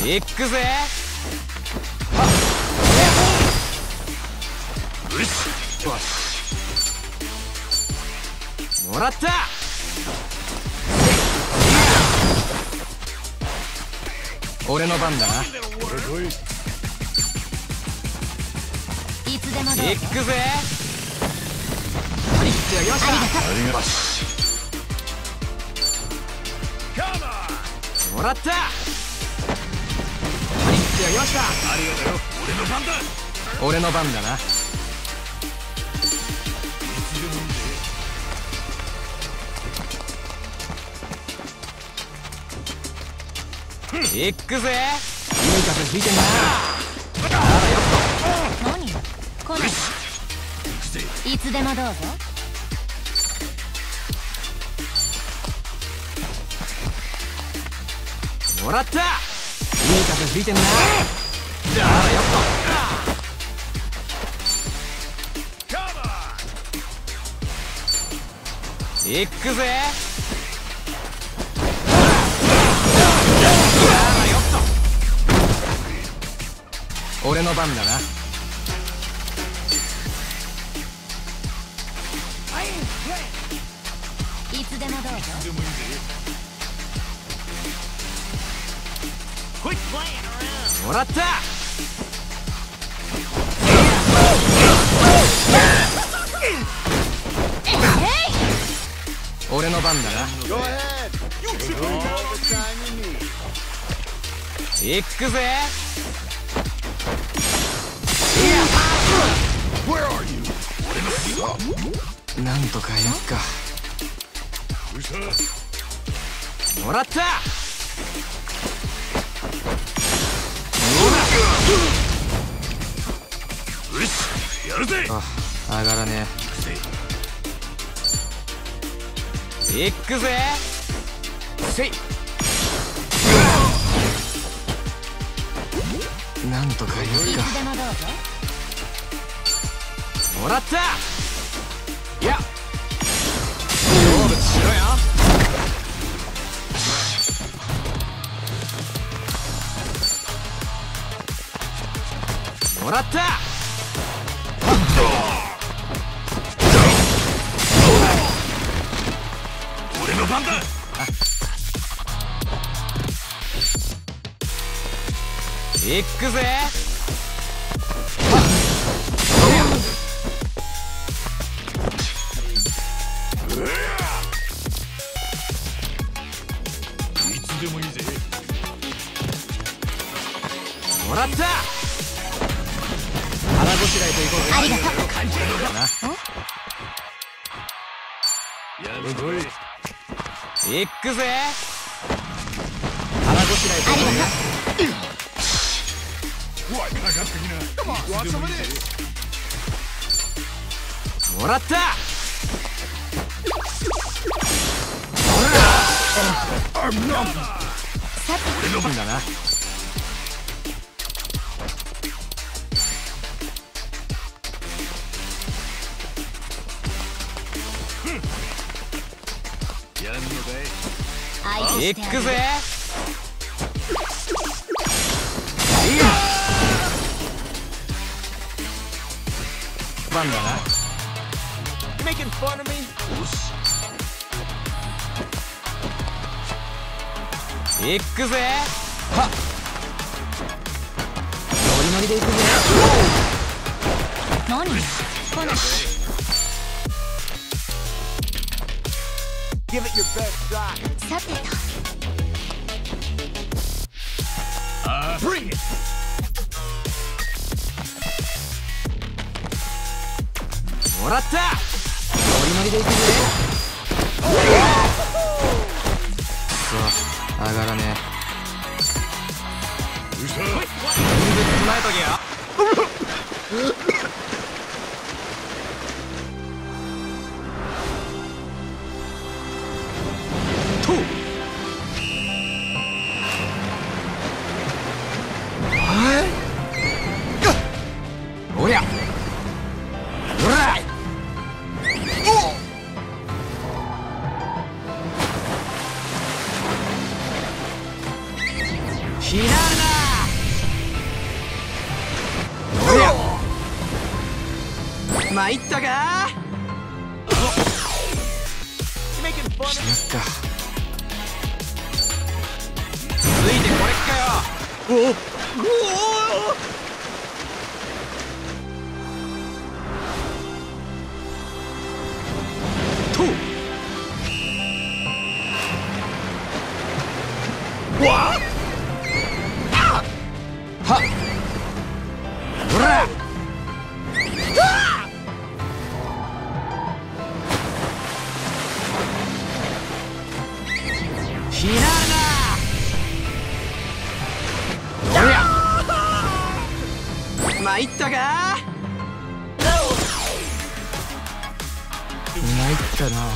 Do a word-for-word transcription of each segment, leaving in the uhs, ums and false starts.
行くぜ。よしよし、もらった。俺の番だな。 いつでもどうぞ。 行くぜ。はい、じゃあよっしゃ。ありがとう。もらった。はい、じゃあよっしゃ。ありがとうよ。俺の番だ。俺の番だな。行くぜ。いい風吹いてんな。あらよっと。 何？来ない。いつでもどうぞ。 もらった。いい風吹いてんな。あらよっと。行くぜ。俺の番だな。 いつでもどうぞ。 もらった。俺の番だな。行くぜ。なんとかやっか。もらった。やるぜ。あ、上がらねえ。行くぜ。せい。なんとかやっか。 いつでもどうぞ。 もらった。いや、勝負しろよ。もらった。俺の番だ。行くぜ。いつでもいいぜ。もらった。腹ごしらえといこうぜ。 ありがとう。 感じるのかな。やるぞ。行くぜ。腹ごしらえといこうぜ。もらった。俺の番だな。やんのかい。行くぜ。番だな。Making fun of me? よし。行くぜ。はっ。ノリノリで行くぜ。 何？来ない。 Give it your best shot. さてと。 Uh, bring it. もらった。ノリノリで行くぜ。そう、上がらねえ。全部備えとけよ。とう。おりゃ。おら。ひらな。 参ったか。しなっか。ついてこれっかよ。おおおとわはっほらひななどりゃ参ったか。参ったな。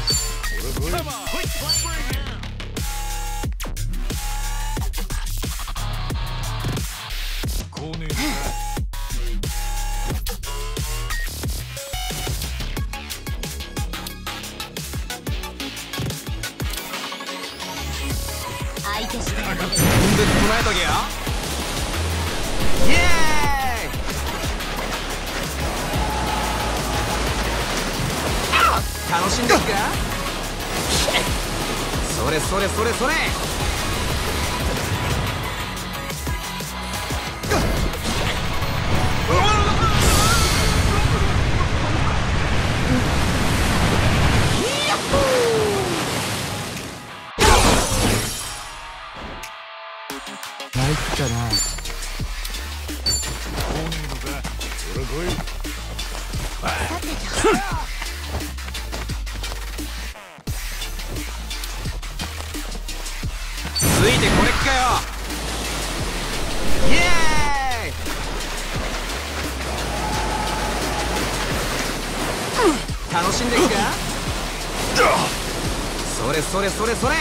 相手して自分で唱えとけよ。イエーイ。楽しんでっか。それそれそれそれ。参ったな。ついてこれっかよ。イエーイ。楽しんでっか。それそれそれそれ。